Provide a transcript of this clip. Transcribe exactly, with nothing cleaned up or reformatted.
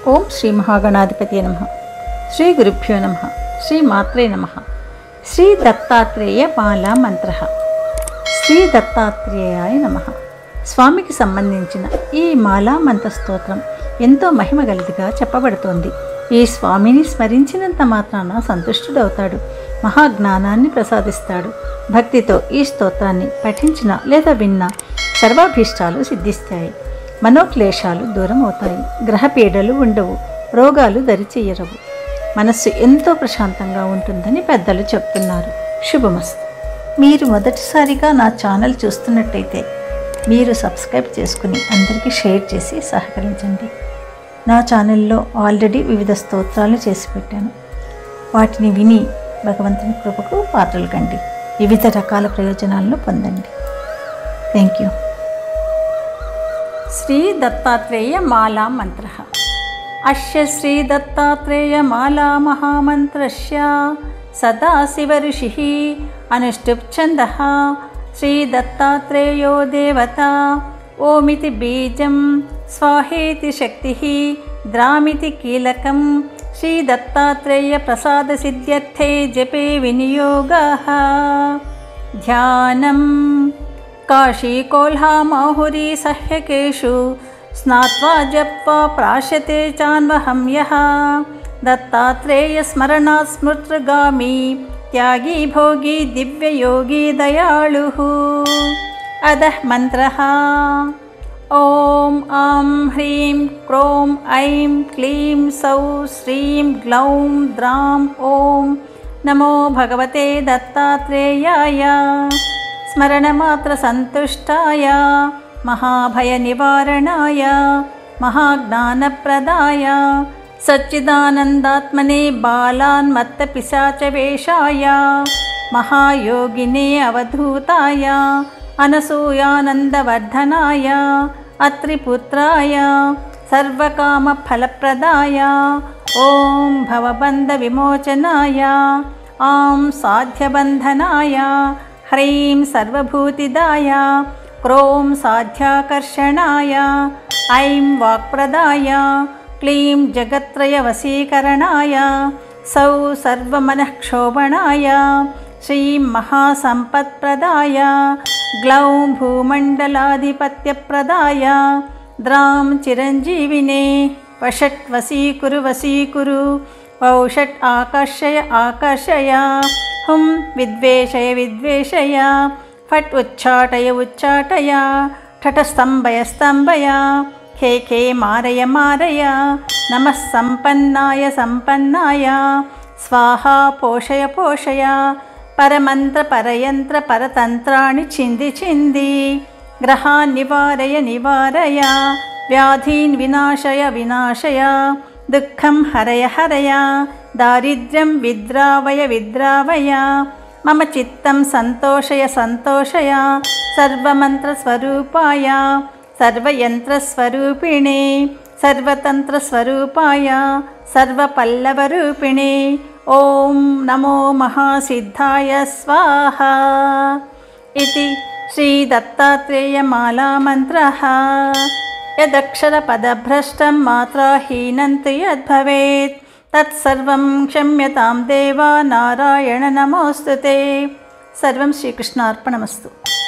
ఓం శ్రీ మహాగణాధిపతి నమః. శ్రీ గురుభ్యో నమః. శ్రీ మాత్రే నమః. శ్రీ దత్తాత్రేయ మాలా మంత్ర. శ్రీ దత్తాత్రేయాయ నమః. స్వామికి సంబంధించిన ఈ మాలా మంత్ర స్తోత్రం ఎంతో మహిమ గలదిగా చెప్పబడుతోంది. ఈ స్వామిని స్మరించినంత మాత్రాన సంతుష్టుడవుతాడు, మహాజ్ఞానాన్ని ప్రసాదిస్తాడు. భక్తితో ఈ స్తోత్రాన్ని పఠించిన లేదా విన్నా సర్వాభీష్టాలు సిద్ధిస్తాయి, మనోక్లేశాలు దూరం అవుతాయి, గ్రహపీడలు ఉండవు, రోగాలు దరిచేయరవు, మనస్సు ఎంతో ప్రశాంతంగా ఉంటుందని పెద్దలు చెప్తున్నారు. శుభమస్తు. మీరు మొదటిసారిగా నా ఛానల్ చూస్తున్నట్టయితే మీరు సబ్స్క్రైబ్ చేసుకుని అందరికీ షేర్ చేసి సహకరించండి. నా ఛానల్లో ఆల్రెడీ వివిధ స్తోత్రాలు చేసి పెట్టాను, వాటిని విని భగవంతుని కృపకు పాత్రలు కండి, వివిధ రకాల ప్రయోజనాలను పొందండి. Thank you. శ్రీ దత్తాత్రేయ మాలా మంత్ర. అస్య శ్రీ దత్తాత్రేయ మాలా మహామంత్రస్య సదాశివ ఋషిః అనుష్ఠుప్ఛందః. శ్రీ దత్తాత్రేయో దేవత. ఓమితి బీజం, స్వాహేతి శక్తిః, ద్రామితి కీలకం. శ్రీ దత్తాత్రేయ ప్రసాద సిద్ధ్యర్థే జపే వినియోగః. ధ్యానం. కాశీకోల్హామాహురీ సహ్యకేషు స్నాత్వా జప్వా ప్రాశ్యతే చాన్వహం యః. దత్తాత్రేయ స్మరణాత్ స్మృతృగామి త్యాగీ భోగి దివ్యయోగి దయాళుః. అదః మంత్రః. ఓం ఆం హ్రీం క్రోం ఐం క్లీం సౌ శ్రీం గ్లౌం ద్రాం ఓం నమో భగవతే దత్తాత్రేయాయ. స్మరణమాత్ర సంతుష్టాయ, మహాభయ నివారణాయ, మహాజ్ఞానప్రదాయ, సచ్చిదానందాత్మనే బాలాన్మత్త పిశాచవేషాయ, మహాయోగినే అవధూతాయ, అనసూయానందవర్ధనాయ, అత్రిపుత్రాయ, సర్వకామఫలప్రదాయ, ఓం భవబంధ విమోచనాయ, ఆం సాధ్యబంధనాయ, హ్రీం సర్వభూతిదాయ, క్రోం సాధ్యాకర్షణాయ, ఐం వాక్ప్రదాయ, క్లీం జగత్రయ వశీకరణాయ, సౌ సర్వమనఃక్షోభణాయ, శ్రీం మహాసంపత్ప్రదాయ, గ్లౌం భూమండలాధిపత్యప్రదాయ, ద్రాం చిరంజీవినే, వషట్ వశీకురు వశీకురు, వౌషట్ ఆకర్షయ ఆకర్షయ, హుం విద్వేషయ విద్వేషయ, ఫట్ ఉచ్చాటయ ఉచ్చాటయ, ఠట స్తంభయ స్తంభయ, ఖే ఖే మారయ మారయ, నమః సంపన్నాయ సంపన్నాయ, స్వాహా పోషయ పోషయ, పరమంత్ర పరయంత్ర పరతంత్రాణి చింది చింది, గ్రహాన్ నివారయ నివారయ, వ్యాధీన్ వినాశయ వినాశయ, దుఃఖం హరయ హరయ, దారిద్ర్యం విద్రావయ విద్రావయ, మమ చిత్తం సంతోషయ సంతోషయ, సర్వమంత్రస్వరూపాయ, సర్వయంత్రస్వరూపిణే, సర్వతంత్రస్వరూపాయ, సర్వపల్లవరూపిణే, ఓం నమో మహాసిద్ధాయ స్వాహా. ఇది శ్రీ దత్తాత్రేయ మాలా మంత్రః. యదక్షరపదభ్రష్టం మాత్రాహీనం తు యద్భవేత్ తత్సర్వం క్షమ్యతాం దేవా నారాయణ నమోస్తుతే. సర్వం శ్రీకృష్ణార్పణమస్తు.